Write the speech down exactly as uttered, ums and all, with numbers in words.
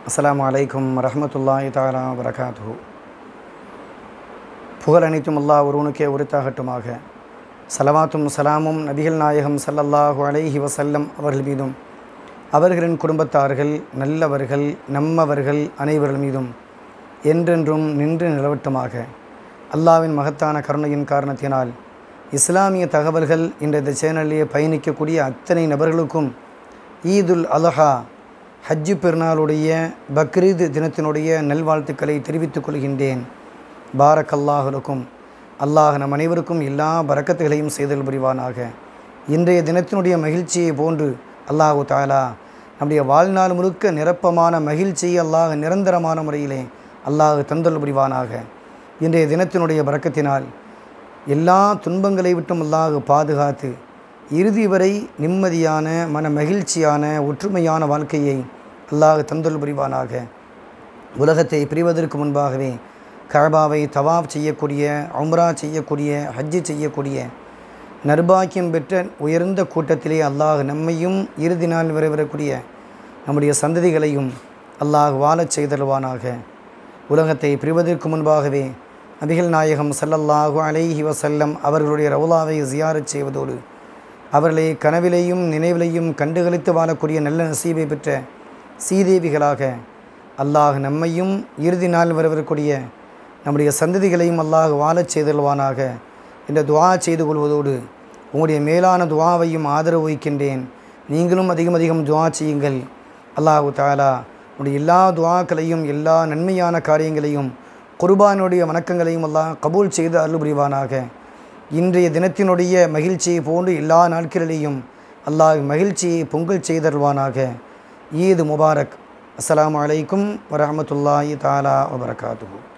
அஸ்ஸலாமு அலைக்கும் வரஹ்மத்துல்லாஹி தஆலா வபரகாத்துஹு. புகழ் அனைத்தும் அல்லாஹ் ஒருவனுக்கே உரித்தாகட்டுமாக. சலவாத்தும் சலாமும் நபிகள் நாயகம் ஸல்லல்லாஹு அலைஹி வஸல்லம் அவர்கள் மீதும் அவர்களின் குடும்பத்தார்கள் நல்லவர்கள் நம்மவர்கள் அனைவர்கள் மீதும் என்றென்றும் நின்று நிலவட்டுமாக. அல்லாஹ்வின் மகத்தான கருணையின் காரணத்தினால் இஸ்லாமிய தகவல்கள் என்ற இந்த சேனலிலே பயணிக்கக்கூடிய அத்தனை நபர்களுக்கும் ஈதுல் அலஹா ஹஜ்ஜு பெருநாளுடைய பக்ரீத் தினத்தினுடைய நல்வாழ்த்துக்களை தெரிவித்துக் கொள்கின்றேன். பாரக் அல்லாஹுக்கும். அல்லாஹ் நம் அனைவருக்கும் எல்லா பரக்கத்துகளையும் செய்தல் புரிவானாக. இன்றைய தினத்தினுடைய மகிழ்ச்சியை போன்று அல்லாஹு தாலா நம்முடைய வாழ்நாள் முழுக்க நிரப்பமான மகிழ்ச்சியை அல்லாஹ் நிரந்தரமான முறையிலே அல்லாஹ் தந்தல் புரிவானாக. இன்றைய தினத்தினுடைய பரக்கத்தினால் எல்லா துன்பங்களை விட்டும் அல்லாஹ் பாதுகாத்து இறுதி வரை நிம்மதியான மன மகிழ்ச்சியான ஒற்றுமையான வாழ்க்கையை அல்லாஹ் தந்தல் புரிவானாக. உலகத்தை பிரிவதற்கு முன்பாகவே கஅபாவை தவாஃப் செய்யக்கூடிய, உம்ரா செய்யக்கூடிய, ஹஜ்ஜு செய்யக்கூடிய நர்பாக்கியம் பெற்ற உயர்ந்த கூட்டத்திலே அல்லாஹ் நம்மையும் இறுதி நாள் வரை வரக்கூடிய நம்முடைய சந்ததிகளையும் அல்லாஹ் வாழச் செய்தல்வானாக. உலகத்தை பிரிவதற்கு முன்பாகவே நபிகள் நாயகம் ஸல்லல்லாஹு அலைஹி வஸல்லம் அவர்களுடைய ரவுலாவை ஜியாரத் செய்வதோடு அவர்களை கனவிலையும் நினைவிலையும் கண்டுகளித்து வாழக்கூடிய நல்ல நசீபை பெற்ற சீதேவிகளாக அல்லாஹ் நம்மையும் இறுதி நாள் வரக்கூடிய நம்முடைய சந்ததிகளையும் அல்லாஹ் வாழச் செய்தல்வானாக என்ற துஆ செய்து கொள்வதோடு உங்களுடைய மேலான துஆவையும் ஆதரவு வைக்கின்றேன். நீங்களும் அதிகம் அதிகம் துஆ செய்யுங்கள். அல்லாஹு தஆலா உங்களுடைய எல்லா துஆக்களையும் எல்லா நன்மையான காரியங்களையும் குர்பானுடைய வணக்கங்களையும் அல்லாஹ் கபூல் செய்து அருள் புரிவானாக. இன்றைய தினத்தினுடைய மகிழ்ச்சியை போன்று எல்லா நாட்களிலேயும் அல்லாஹ் மகிழ்ச்சியை பொங்கல் செய்தருவானாக. ஈத் முபாரக். அஸ்ஸலாமு அலைக்கும் வரஹ்மத்துல்லாஹி தஆலா வபரகாத்துஹு.